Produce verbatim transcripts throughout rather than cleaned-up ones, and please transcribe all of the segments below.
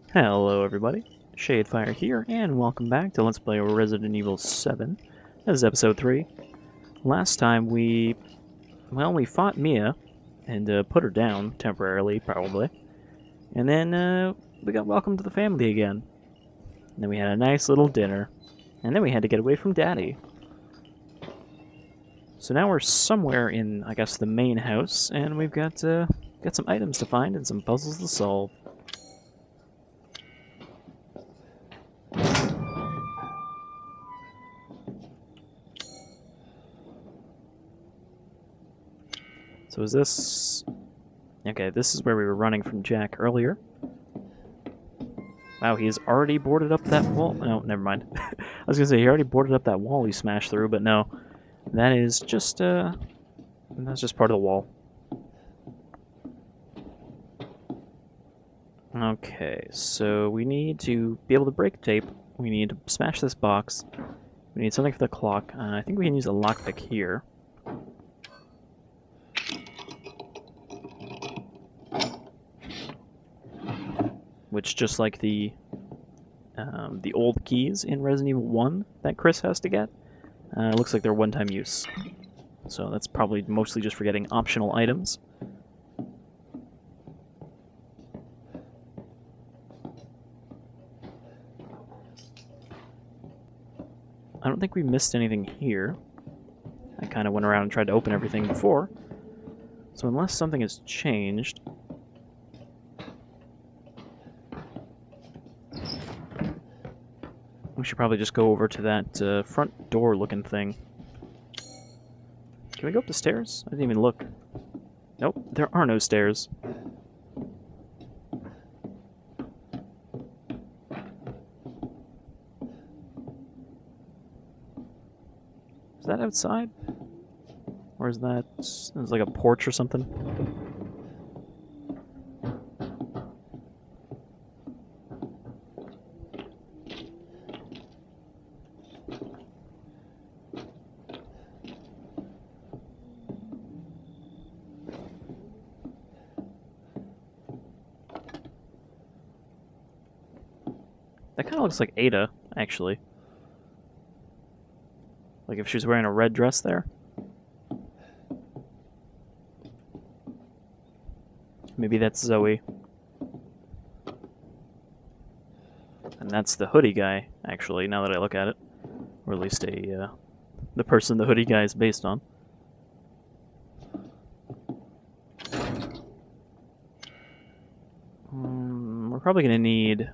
Hello everybody, Shadefyre here, and welcome back to Let's Play Resident Evil seven. This is episode three. Last time we, well, we fought Mia, and uh, put her down, temporarily, probably. And then uh, we got welcomed to the family again. And then we had a nice little dinner. And then we had to get away from Daddy. So now we're somewhere in, I guess, the main house, and we've got, uh, got some items to find and some puzzles to solve. So is this... Okay, this is where we were running from Jack earlier. Wow, he's already boarded up that wall. No, never mind. I was gonna say, he already boarded up that wall he smashed through, but no. That is just, uh... That's just part of the wall. Okay, so we need to be able to break tape. We need to smash this box. We need something for the clock. Uh, I think we can use a lockpick here. Which, just like the um, the old keys in Resident Evil one that Chris has to get, uh, looks like they're one-time use. So that's probably mostly just for getting optional items. I don't think we missed anything here. I kind of went around and tried to open everything before. So unless something has changed... We should probably just go over to that uh, front door looking thing. Can we go up the stairs? I didn't even look. Nope, there are no stairs. Is that outside? Or is that... Is like a porch or something? That kind of looks like Ada, actually. Like if she was wearing a red dress there. Maybe that's Zoe. And that's the hoodie guy, actually, now that I look at it. Or at least a, uh, the person the hoodie guy is based on. Um, we're probably going to need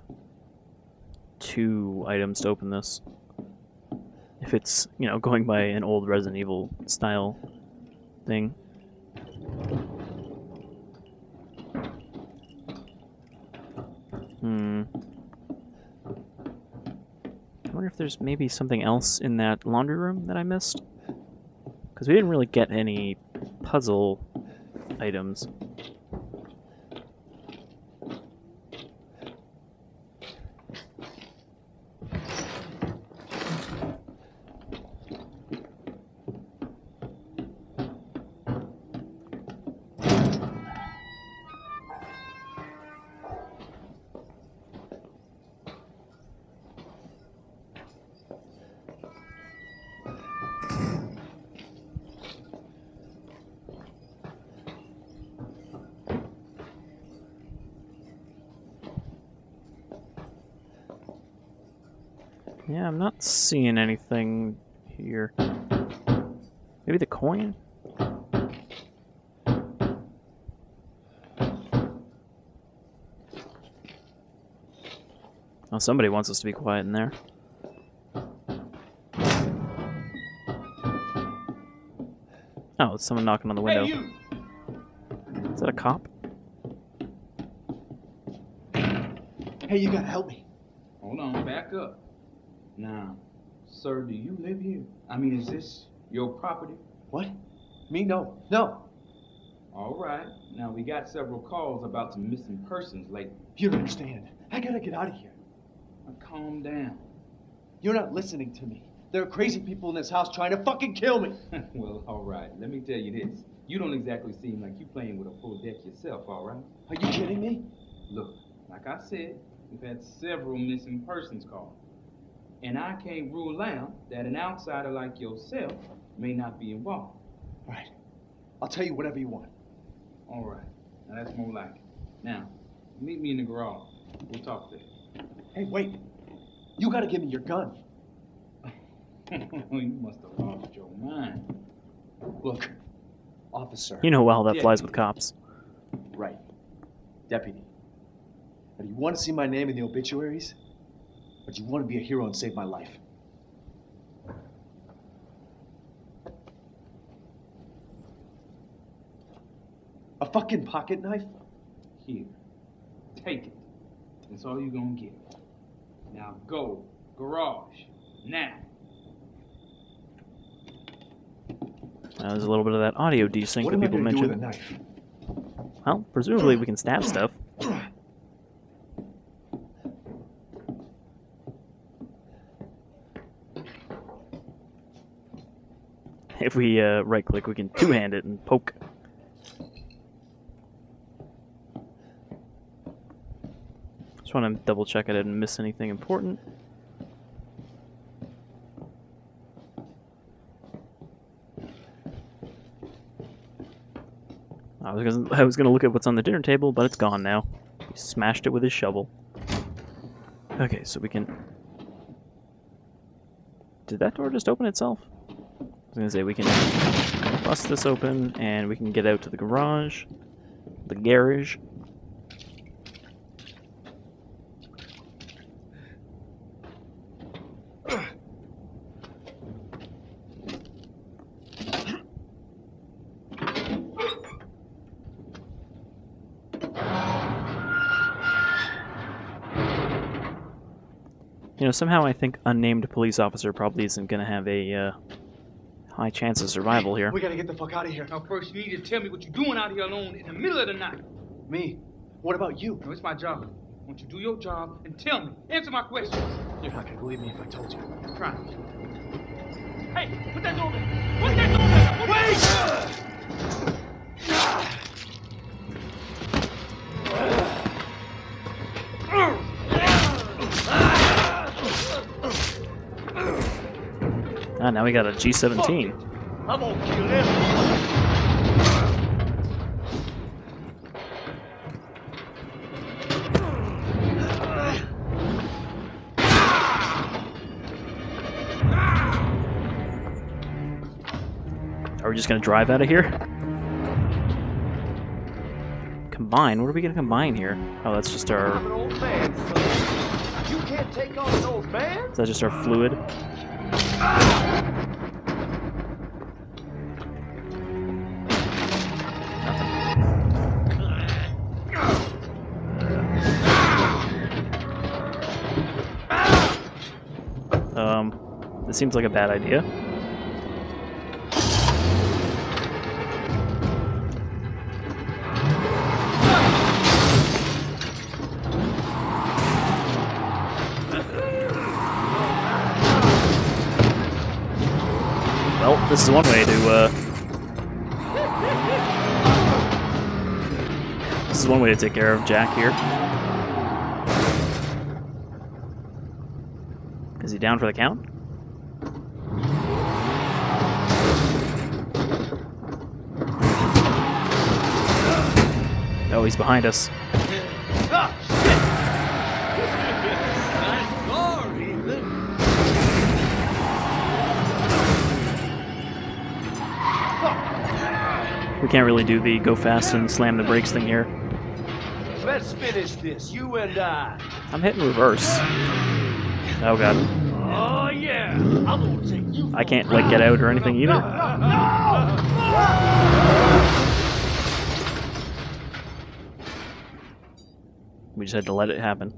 two items to open this. If it's, you know, going by an old Resident Evil style thing. Hmm. I wonder if there's maybe something else in that laundry room that I missed? Because we didn't really get any puzzle items. Yeah, I'm not seeing anything here. Maybe the coin? Oh, somebody wants us to be quiet in there. Oh, it's someone knocking on the window. Hey, you. Is that a cop? Hey, you gotta help me. Hold on, back up. Now, sir, do you live here? I mean, is this your property? What? Me? No. No. All right. Now, we got several calls about some missing persons lately. You don't understand. I gotta get out of here. Now, calm down. You're not listening to me. There are crazy people in this house trying to fucking kill me. Well, all right. Let me tell you this. You don't exactly seem like you playing with a full deck yourself, all right? Are you kidding me? Look, like I said, We've had several missing persons calls. And I can't rule out that an outsider like yourself may not be involved. Right. I'll tell you whatever you want. All right. Now that's more like it. Now, meet me in the garage. We'll talk there. Hey, wait. You gotta give me your gun. You must have lost your mind. Look, officer. You know how that Deputy. flies with cops. Right. Deputy. Now, do you want to see my name in the obituaries? Or do you want to be a hero and save my life? A fucking pocket knife? Here. Take it. That's all you're gonna get. Now go. Garage. Now. Uh, there's a little bit of that audio desync What that am I people gonna do with a mentioned. knife? Well, presumably we can stab stuff. If we uh, right-click, we can two-hand it and poke. Just want to double-check I didn't miss anything important. I was gonna, I was gonna look at what's on the dinner table, but it's gone now. He smashed it with his shovel. Okay, so we can... Did that door just open itself? I was gonna say we can bust this open and we can get out to the garage, the garage. You know, somehow I think unnamed police officer probably isn't gonna have a uh, high chance of survival here. We gotta get the fuck out of here. Now first you need to tell me what you're doing out here alone in the middle of the night. Me? What about you? No, it's my job. Won't you do your job and tell me? Answer my questions. You're not gonna believe me if I told you. Try. Hey, put that door there. Put that door there. Wait! Ah, now we got a G seventeen. I'm gonna kill him. Are we just gonna drive out of here? Combine? What are we gonna combine here? Oh, that's just our... I'm an old man, son. You can't take on an old man? Is that just our fluid? Um, this seems like a bad idea. Well, this is one way to, uh... This is one way to take care of Jack here. Is he down for the count? Oh, he's behind us. We can't really do the go fast and slam the brakes thing here. Let's finish this, you and I. I'm hitting reverse. Oh god. Oh yeah, I'm gonna take you. I can't like get out or anything either. We just had to let it happen.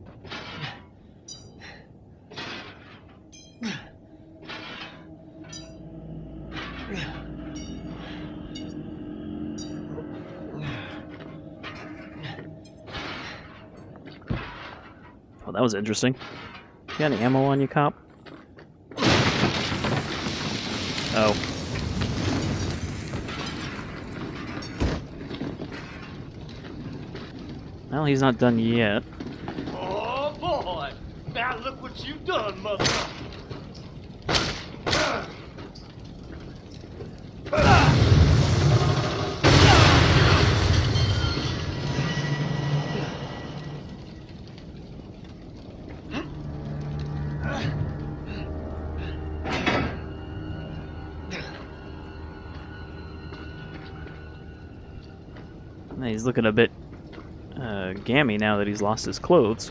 Oh, that was interesting. You got any ammo on you, cop? Oh. Well, he's not done yet. Oh boy, look what you done, mother. He's looking a bit uh, gammy now that he's lost his clothes.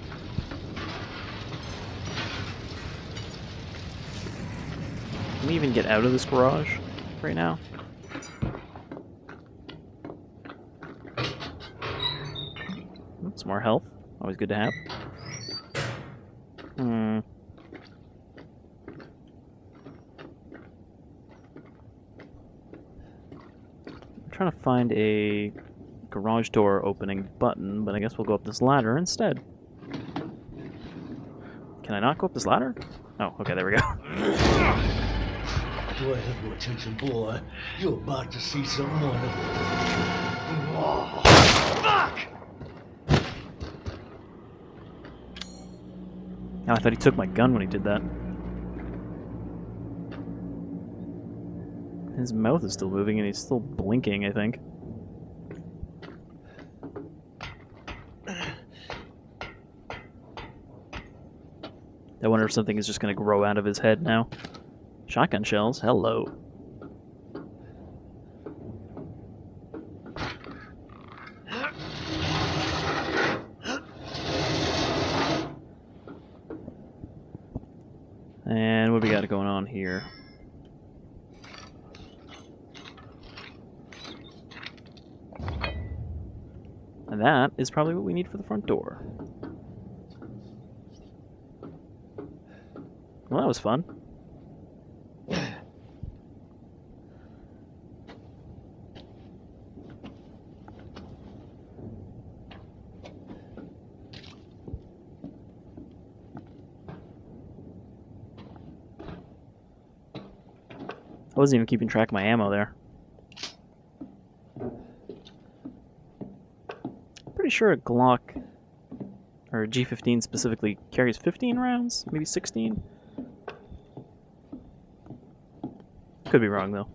Can we even get out of this garage right now? Some more health. Always good to have. Hmm. I'm trying to find a garage door opening button, but I guess we'll go up this ladder instead. Can I not go up this ladder? Oh, okay, there we go. Boy, have your attention, boy. You're about to see some wonderful. Oh, fuck! Oh, I thought he took my gun when he did that. His mouth is still moving and he's still blinking, I think. I wonder if something is just going to grow out of his head now. Shotgun shells, hello. And what do we got going on here? And that is probably what we need for the front door. Well, that was fun. I wasn't even keeping track of my ammo there. Pretty sure a Glock, or a G fifteen specifically, carries fifteen rounds, maybe sixteen. Could be wrong, though.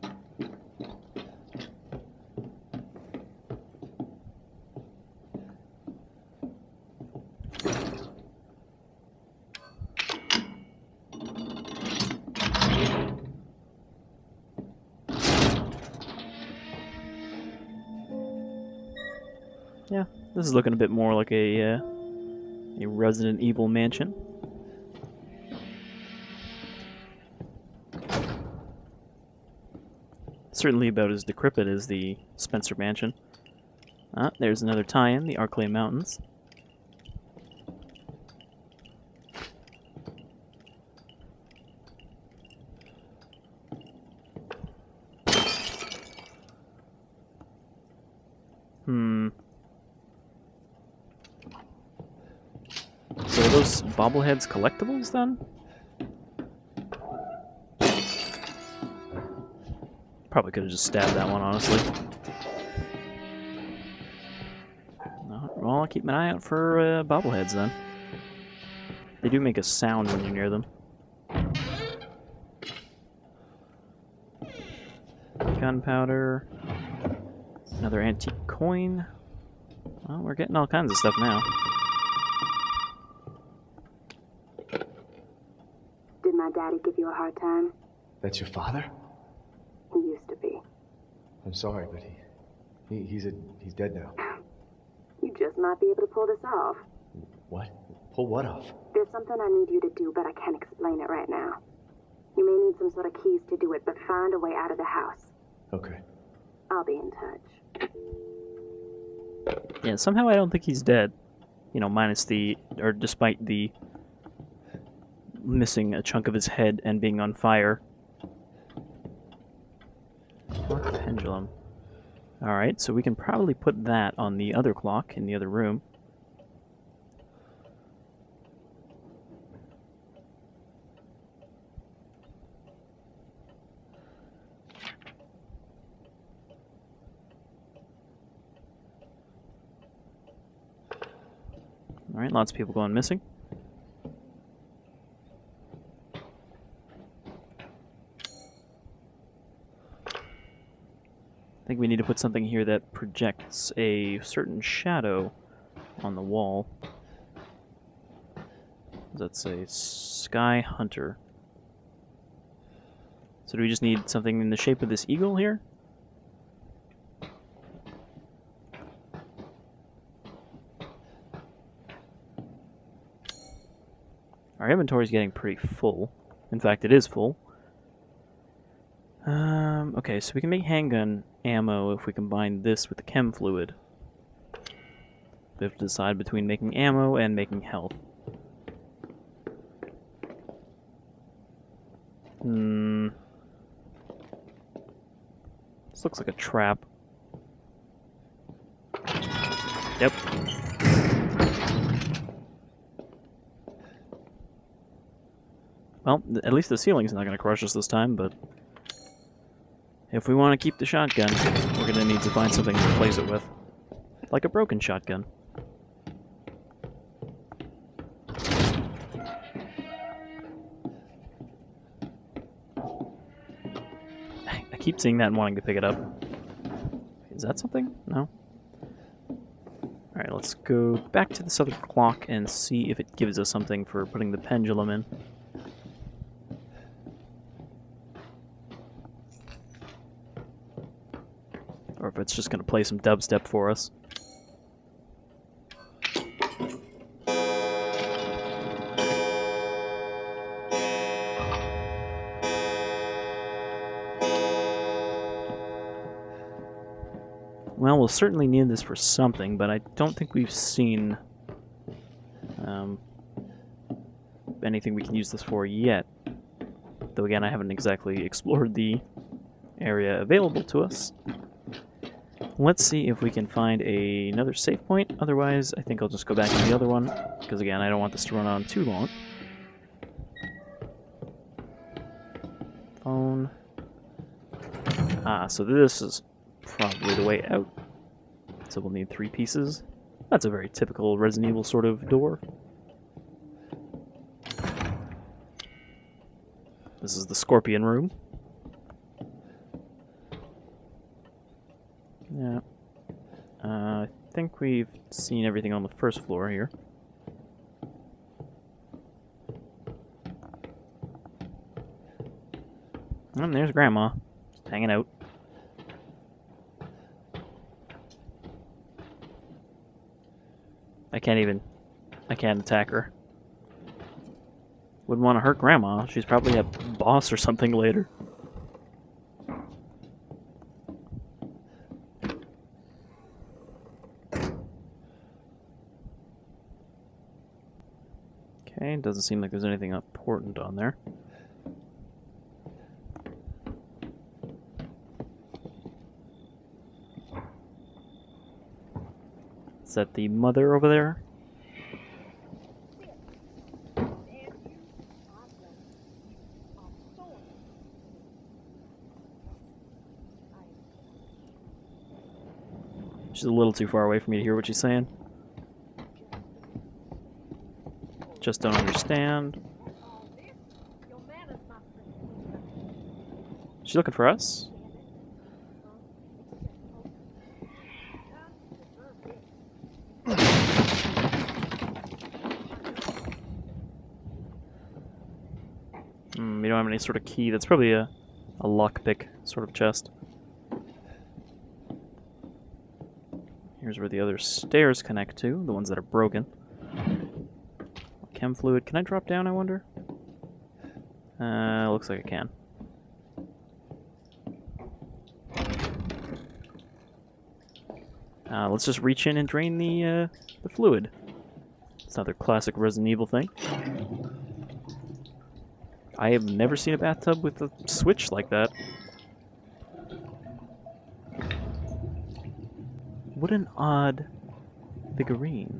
Yeah, this is looking a bit more like a, uh, a Resident Evil mansion. Certainly about as decrepit as the Spencer Mansion. Ah, there's another tie-in, the Arklay Mountains. Hmm. So are those bobbleheads collectibles, then? Probably could have just stabbed that one, honestly. No, well, I'll keep an eye out for uh, bobbleheads, then. They do make a sound when you're near them. Gunpowder. Another antique coin. Well, we're getting all kinds of stuff now. Did my daddy give you a hard time? That's your father? He used to be. I'm sorry, but he, he he's a he's dead now. You just might be able to pull this off. What? Pull what off? There's something I need you to do, but I can't explain it right now. You may need some sort of keys to do it, but find a way out of the house. Okay. I'll be in touch. Yeah, somehow I don't think he's dead. You know, minus the, or despite the missing a chunk of his head and being on fire. Clock pendulum. Alright, so we can probably put that on the other clock in the other room. Alright, lots of people going missing. think we need to put something here that projects a certain shadow on the wall. That's a Sky Hunter. So do we just need something in the shape of this eagle here? Our inventory is getting pretty full. In fact, it is full. Um, okay, so we can make handgun ammo if we combine this with the chem fluid. We have to decide between making ammo and making health. Hmm. This looks like a trap. Yep. Well, at least the ceiling's not going to crush us this time, but if we want to keep the shotgun, we're going to need to find something to replace it with. Like a broken shotgun. I keep seeing that and wanting to pick it up. Is that something? No? Alright, let's go back to this other clock and see if it gives us something for putting the pendulum in. Or if it's just going to play some dubstep for us. Well, we'll certainly need this for something, but I don't think we've seen um, anything we can use this for yet. Though again, I haven't exactly explored the area available to us. Let's see if we can find a, another save point. Otherwise, I think I'll just go back to the other one, because again, I don't want this to run on too long. Phone. Ah, so this is probably the way out. So we'll need three pieces. That's a very typical Resident Evil sort of door. This is the Scorpion room. Yeah. Uh, I think we've seen everything on the first floor here. And there's Grandma, just hanging out. I can't even... I can't attack her. Wouldn't want to hurt Grandma. She's probably a boss or something later. Okay, doesn't seem like there's anything important on there. Is that the mother over there? She's a little too far away for me to hear what she's saying. Just don't understand. She's looking for us? Hmm, we don't have any sort of key. That's probably a, a lockpick sort of chest. Here's where the other stairs connect to, the ones that are broken. Chem fluid. Can I drop down, I wonder? Uh, looks like I can. Uh, let's just reach in and drain the, uh, the fluid. It's another classic Resident Evil thing. I have never seen a bathtub with a switch like that. What an odd figurine.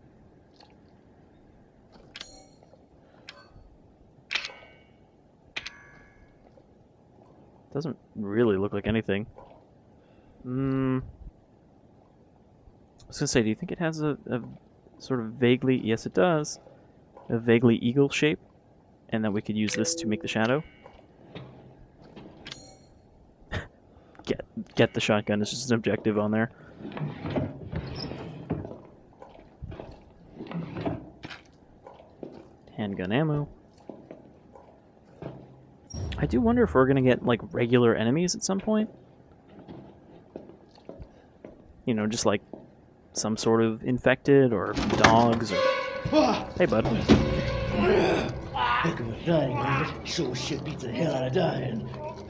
Doesn't really look like anything. Hmm. I was gonna say, do you think it has a, a sort of vaguely... Yes, it does. A vaguely eagle shape. And that we could use this to make the shadow. get get the shotgun. It's just an objective on there. Handgun ammo. I do wonder if we're gonna get, like, regular enemies at some point. You know, just like some sort of infected or dogs or... Hey, bud. Heck of a thing, ain't it? Sure shit beats the hell out of dying.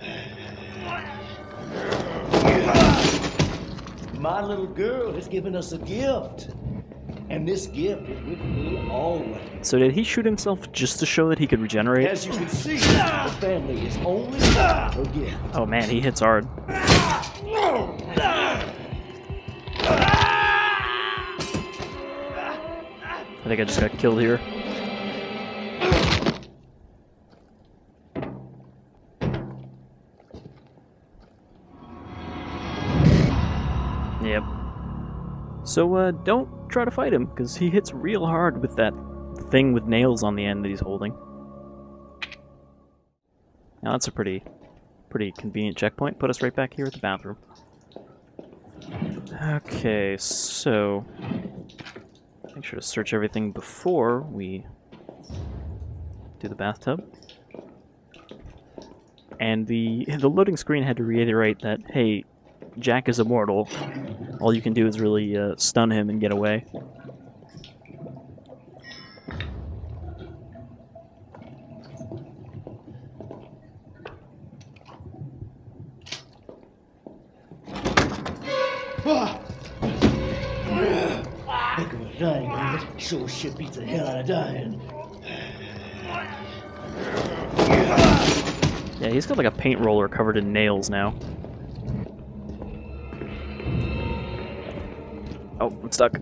My little girl has given us a gift. And this gift is with me always. So did he shoot himself just to show that he could regenerate? As you can see, the family is only her gift. Oh man, he hits hard. I think I just got killed here. Yep. So, uh, don't try to fight him, because he hits real hard with that thing with nails on the end that he's holding. Now that's a pretty, pretty convenient checkpoint. Put us right back here at the bathroom. Okay, so... make sure to search everything before we do the bathtub. And the the loading screen had to reiterate that, hey, Jack is immortal. All you can do is really uh, stun him and get away. Heck of a thing, ain't it? Sure shit beats the hell out of dying. Yeah, he's got like a paint roller covered in nails now. Oh, I'm stuck.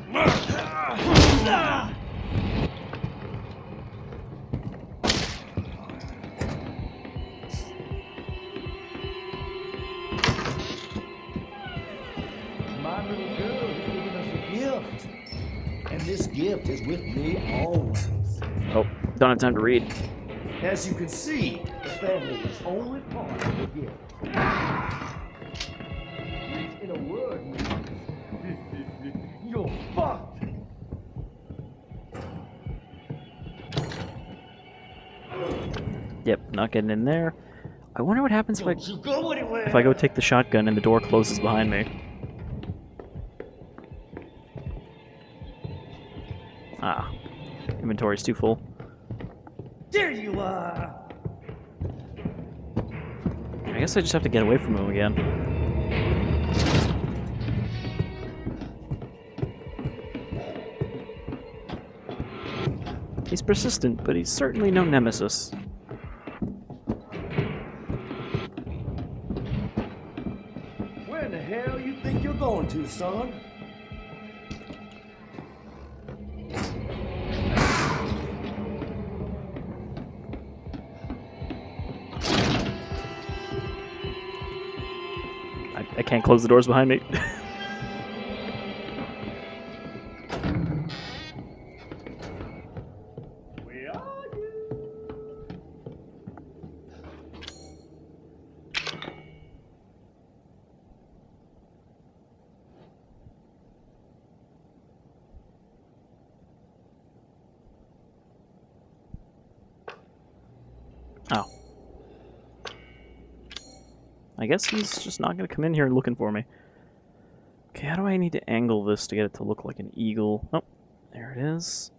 My little girl has given us a gift. And this gift is with me always. Oh, don't have time to read. As you can see, the family is only part of the gift. In a word, you're fucked. Yep, not getting in there. I wonder what happens if I, Don't you go anywhere. if I go take the shotgun and the door closes behind me. Ah, inventory's too full. There you are. I guess I just have to get away from him again. He's persistent, but he's certainly no nemesis. Where in the hell you think you're going to, son? I, I can't close the doors behind me. Where are you? Oh. I guess he's just not going to come in here looking for me. Okay, how do I need to angle this to get it to look like an eagle? Oh, there it is.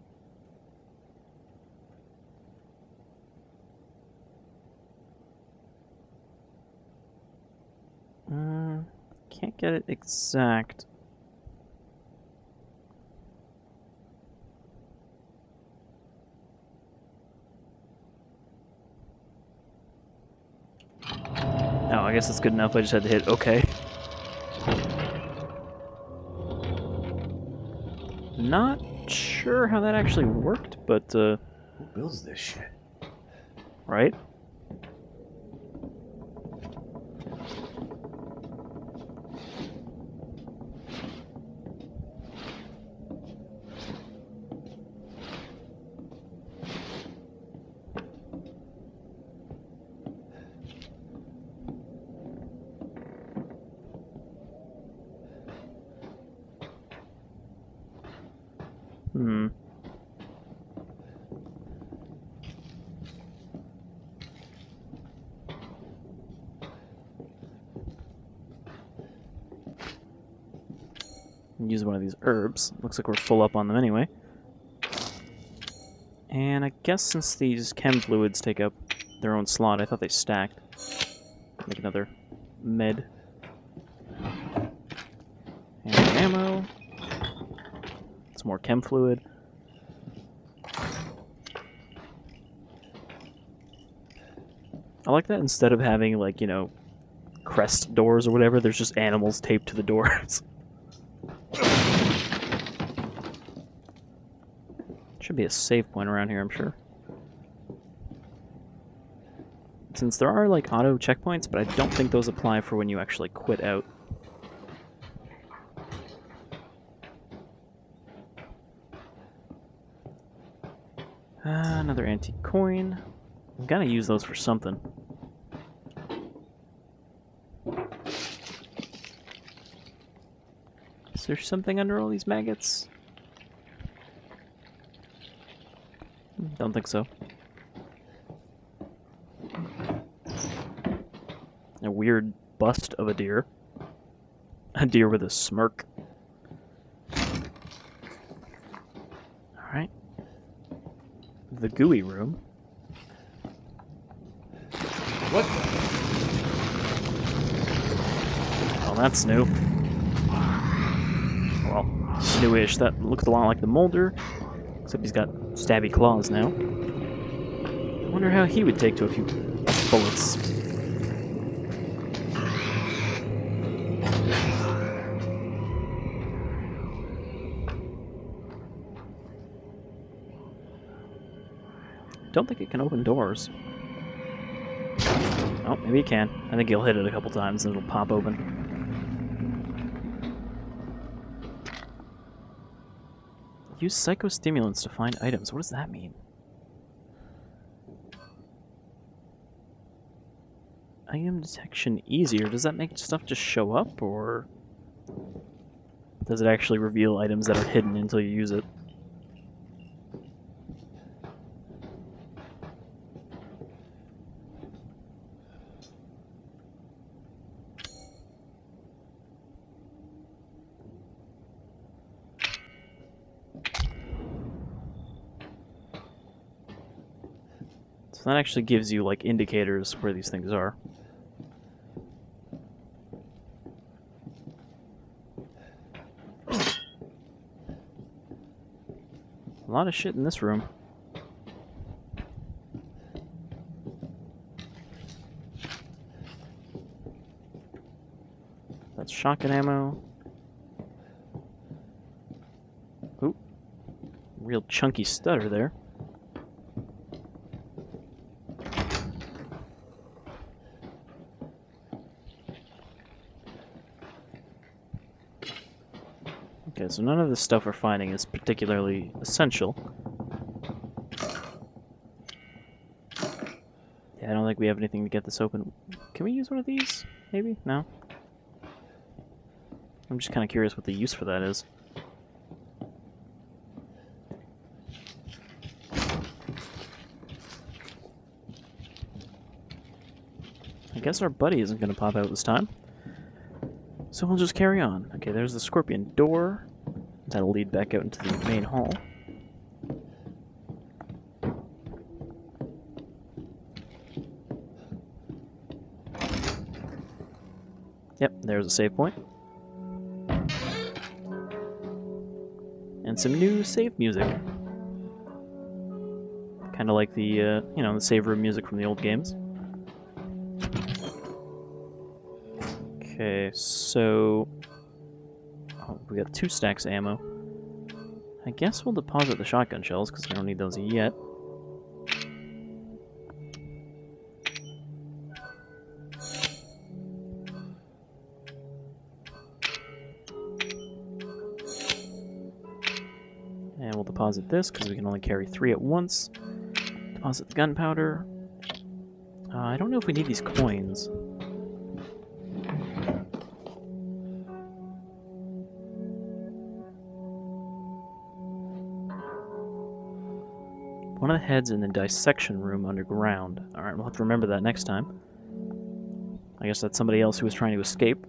Uh, can't get it exact. Oh, I guess it's good enough. I just had to hit OK. Not sure how that actually worked, but, uh... Who builds this shit? right? Hmm. Use one of these herbs. Looks like we're full up on them anyway. And I guess since these chem fluids take up their own slot, I thought they stacked. Make another med. And ammo. Some more chem fluid. I like that instead of having, like, you know, crest doors or whatever, there's just animals taped to the doors. Should be a save point around here, I'm sure. Since there are, like, auto checkpoints, but I don't think those apply for when you actually quit out. Uh, another antique coin. I'm gonna use those for something. Is there something under all these maggots? Don't think so. A weird bust of a deer. A deer with a smirk. Alright. The gooey room. What? Well, that's new. Well, newish. That looks a lot like the molder, except he's got stabby claws now. I wonder how he would take to a few bullets. Don't think it can open doors. Oh, maybe it can. I think he'll hit it a couple times and it'll pop open. Use psychostimulants to find items. What does that mean? Item detection easier. Does that make stuff just show up, or does it actually reveal items that are hidden until you use it? So that actually gives you, like, indicators where these things are. A lot of shit in this room. That's shotgun ammo. Ooh. Real chunky stutter there. Okay, so none of the stuff we're finding is particularly essential. Yeah, I don't think we have anything to get this open. Can we use one of these? Maybe? No? I'm just kind of curious what the use for that is. I guess our buddy isn't going to pop out this time. So we'll just carry on. Okay, there's the scorpion door. That'll lead back out into the main hall. Yep, there's a save point. And some new save music. Kind of like the, uh, you know, the save room music from the old games. Okay, so oh, we got two stacks of ammo. I guess we'll deposit the shotgun shells because we don't need those yet. And we'll deposit this because we can only carry three at once. Deposit the gunpowder. Uh, I don't know if we need these coins. One of the heads in the dissection room underground. Alright, we'll have to remember that next time. I guess that's somebody else who was trying to escape.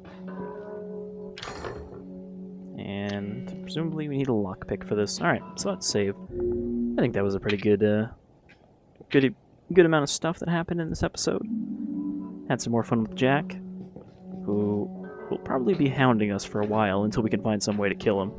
And presumably we need a lockpick for this. Alright, so let's save. I think that was a pretty good, uh, good, good amount of stuff that happened in this episode. Had some more fun with Jack, who will probably be hounding us for a while until we can find some way to kill him.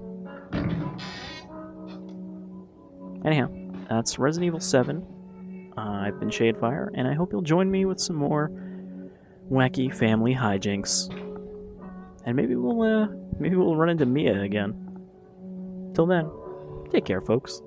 Anyhow, that's Resident Evil seven. Uh, I've been Shadefyre, and I hope you'll join me with some more wacky family hijinks. And maybe we'll, uh, maybe we'll run into Mia again. Till then, take care, folks.